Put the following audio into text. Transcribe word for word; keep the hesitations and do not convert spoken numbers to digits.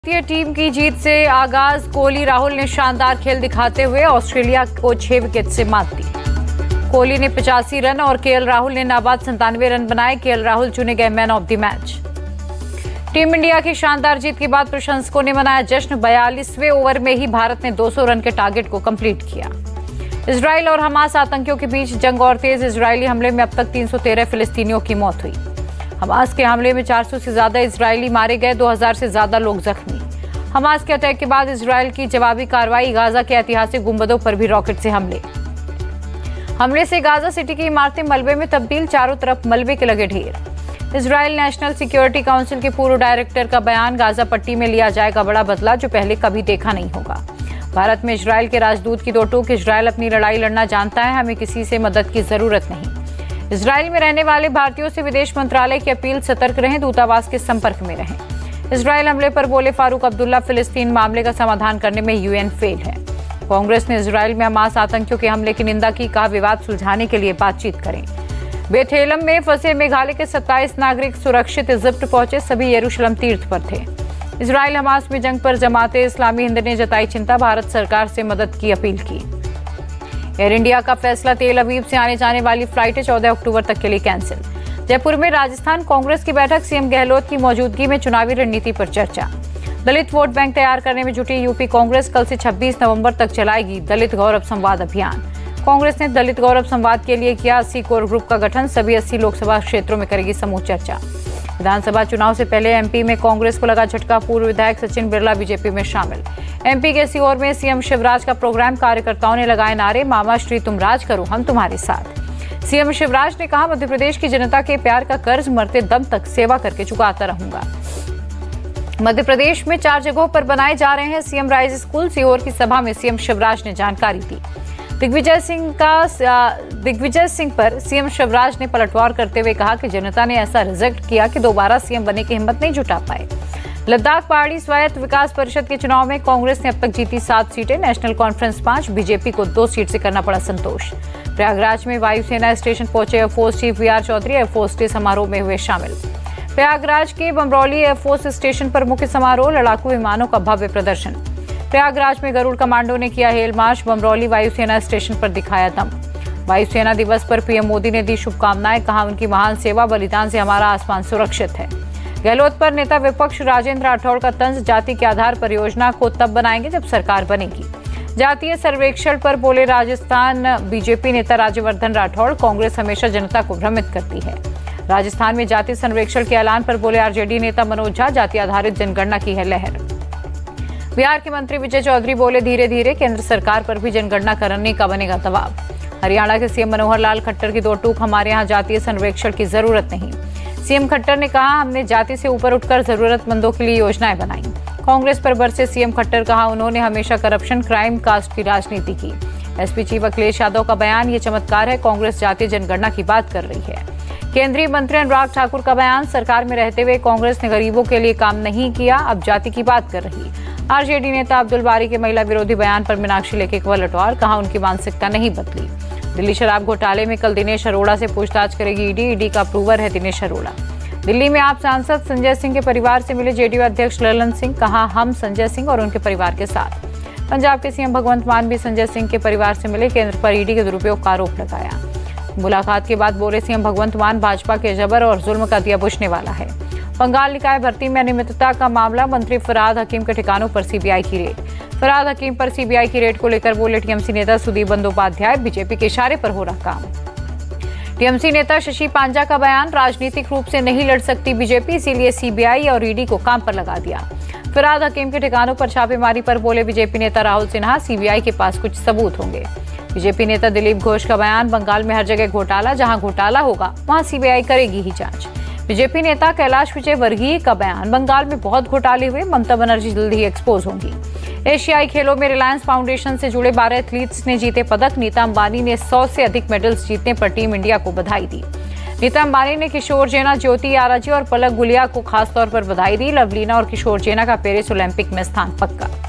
भारतीय टीम की जीत से आगाज कोहली राहुल ने शानदार खेल दिखाते हुए ऑस्ट्रेलिया को छह विकेट से मात दी। कोहली ने पचासी रन और केएल राहुल ने नाबाद संतानवे रन बनाए। केएल राहुल चुने गए man of the match. Team India की शानदार जीत के बाद प्रशंसकों ने मनाया जश्न। बयालीसवें ओवर में ही भारत ने दो सौ रन के टारगेट को कंप्लीट किया। इजराइल और हमास आतंकियों के बीच जंग और तेज इजरायली हमले में अब तक तीन सौ तेरह फिलिस्तीनियों की मौत हुई। हमास के हमले में चार सौ से ज्यादा इजरायली मारे गए, दो हज़ार से ज्यादा लोग जख्मी। हमास के अटैक के बाद इजराइल की जवाबी कार्रवाई। गाजा के ऐतिहासिक गुंबदों पर भी रॉकेट से हमले हमले से गाजा सिटी की इमारतें मलबे में तब्दील, चारों तरफ मलबे के लगे ढेर। इजराइल नेशनल सिक्योरिटी काउंसिल के पूर्व डायरेक्टर का बयान। गाजा पट्टी में लिया जाएगा बड़ा बदला जो पहले कभी देखा नहीं होगा। भारत में इजराइल के राजदूत की दो टूक। इजराइल अपनी लड़ाई लड़ना जानता है, हमें किसी से मदद की जरूरत नहीं। इजराइल में रहने वाले भारतीयों से विदेश मंत्रालय की अपील, सतर्क रहें, दूतावास के संपर्क में रहें। इजराइल हमले पर बोले फारूक अब्दुल्ला, फिलिस्तीन मामले का समाधान करने में यूएन फेल है। कांग्रेस ने इजराइल में हमास आतंकियों के हमले की निंदा की, कहा विवाद सुलझाने के लिए बातचीत करें। बेथेलम में फंसे मेघालय के सत्ताईस नागरिक सुरक्षित इजिप्ट पहुंचे, सभी यरूशलेम तीर्थ पर थे। इजराइल हमास में जंग पर जमाते इस्लामी हिंद ने जताई चिंता, भारत सरकार से मदद की अपील की। एयर इंडिया का फैसला, तेल अवीव से आने जाने वाली फ्लाइटें चौदह अक्टूबर तक के लिए कैंसिल। जयपुर में राजस्थान कांग्रेस की बैठक, सीएम गहलोत की मौजूदगी में चुनावी रणनीति पर चर्चा। दलित वोट बैंक तैयार करने में जुटी यूपी कांग्रेस, कल से छब्बीस नवंबर तक चलाएगी दलित गौरव संवाद अभियान। कांग्रेस ने दलित गौरव संवाद के लिए किया अस्सी कोर ग्रुप का गठन, सभी अस्सी लोकसभा क्षेत्रों में करेगी समूह चर्चा। विधानसभा चुनाव से पहले एमपी में कांग्रेस को लगा झटका, पूर्व विधायक सचिन बिरला बीजेपी में शामिल। एमपी के सीहोर में सीएम शिवराज का प्रोग्राम, कार्यकर्ताओं ने लगाए नारे, मामा श्री तुम राज करो हम तुम्हारे साथ। सीएम शिवराज ने कहा मध्य प्रदेश की जनता के प्यार का कर्ज मरते दम तक सेवा करके चुकाता रहूंगा। मध्य प्रदेश में चार जगहों पर बनाए जा रहे हैं सीएम राइज स्कूल। सीहोर की सभा में सीएम शिवराज ने जानकारी दी। दिग्विजय सिंह का दिग्विजय सिंह पर सीएम शिवराज ने पलटवार करते हुए कहा कि जनता ने ऐसा रिजेक्ट किया कि दोबारा सीएम बनने की हिम्मत नहीं जुटा पाए। लद्दाख पहाड़ी स्वायत्त विकास परिषद के चुनाव में कांग्रेस ने अब तक जीती सात सीटें, नेशनल कॉन्फ्रेंस पांच, बीजेपी को दो सीट से करना पड़ा संतोष। प्रयागराज में वायुसेना स्टेशन पहुंचे air force chief V R Chaudhary, air force day समारोह में हुए शामिल। प्रयागराज के बमरौली एयरफोर्स स्टेशन पर मुख्य समारोह, लड़ाकू विमानों का भव्य प्रदर्शन। प्रयागराज में गरुड़ कमांडो ने किया हेल मार्च, बमरौली वायुसेना स्टेशन पर दिखाया दम। वायुसेना दिवस पर पीएम मोदी ने दी शुभकामनाएं, कहा उनकी महान सेवा बलिदान से हमारा आसमान सुरक्षित है। गहलोत पर नेता विपक्ष राजेंद्र राठौड़ का तंज, जाति के आधार पर योजना को तब बनाएंगे जब सरकार बनेगी। जातीय सर्वेक्षण पर बोले राजस्थान बीजेपी नेता राज्यवर्धन राठौड़, कांग्रेस हमेशा जनता को भ्रमित करती है। राजस्थान में जातीय सर्वेक्षण के ऐलान पर बोले आरजेडी नेता मनोज झा, जाति आधारित जनगणना की है लहर। बिहार के मंत्री विजय चौधरी बोले धीरे धीरे केंद्र सरकार पर भी जनगणना करने का बनेगा दबाव। हरियाणा के सीएम मनोहर लाल खट्टर की दो टूक, हमारे यहाँ जातीय सर्वेक्षण की जरूरत नहीं। सीएम खट्टर ने कहा हमने जाति से ऊपर उठकर जरूरतमंदों के लिए योजनाएं बनाई। कांग्रेस पर बरसे सीएम खट्टर, कहा उन्होंने हमेशा करप्शन, क्राइम, कास्ट की राजनीति की। एसपी चीफ अखिलेश यादव का बयान, ये चमत्कार है, कांग्रेस जातीय जनगणना की बात कर रही है। केंद्रीय मंत्री अनुराग ठाकुर का बयान, सरकार में रहते हुए कांग्रेस ने गरीबों के लिए काम नहीं किया, अब जाति की बात कर रही। आरजेडी नेता अब्दुल बारी के महिला विरोधी बयान पर मीनाक्षी लेखी का पलटवार, कहा उनकी मानसिकता नहीं बदली। दिल्ली शराब घोटाले में कल दिनेश अरोड़ा से पूछताछ करेगी ईडी, ईडी का अप्रूवर है दिनेश अरोड़ा। दिल्ली में आप सांसद संजय सिंह के परिवार से मिले जेडीयू अध्यक्ष ललन सिंह, कहा हम संजय सिंह और उनके परिवार के साथ। पंजाब के सीएम भगवंत मान भी संजय सिंह के परिवार से मिले, केंद्र पर ईडी के दुरुपयोग का आरोप लगाया। मुलाकात के बाद बोले सीएम भगवंत मान, भाजपा के जबर और जुल्म का दिया बुझने वाला है। बंगाल निकाय भर्ती में अनियमितता का मामला, मंत्री फराद हकीम के ठिकानों पर सीबीआई की रेड। फराद हकीम पर सीबीआई की रेड को लेकर बोले टीएमसी नेता सुदीप बंदोपाध्याय, बीजेपी के इशारे पर हो रहा काम। टीएमसी नेता शशि पांजा का बयान, राजनीतिक रूप से नहीं लड़ सकती बीजेपी, इसीलिए सीबीआई और ईडी को काम पर लगा दिया। फराद हकीम के ठिकानों पर छापेमारी पर बोले बीजेपी नेता राहुल सिन्हा, सीबीआई के पास कुछ सबूत होंगे। बीजेपी नेता दिलीप घोष का बयान, बंगाल में हर जगह घोटाला, जहां घोटाला होगा वहां सीबीआई करेगी ही जांच। बीजेपी नेता कैलाश विजय वर्गीय का बयान, बंगाल में बहुत घोटाले हुए, ममता बनर्जी जल्द ही एक्सपोज होंगी। एशियाई खेलों में रिलायंस फाउंडेशन से जुड़े बारह एथलीट्स ने जीते पदक। नीता अंबानी ने सौ से अधिक मेडल्स जीतने पर टीम इंडिया को बधाई दी। नीता अंबानी ने किशोर जैना, ज्योति आराजी और पलक गुलिया को खासतौर पर बधाई दी। लवलीना और किशोर जैना का पेरिस ओलंपिक में स्थान पक्का।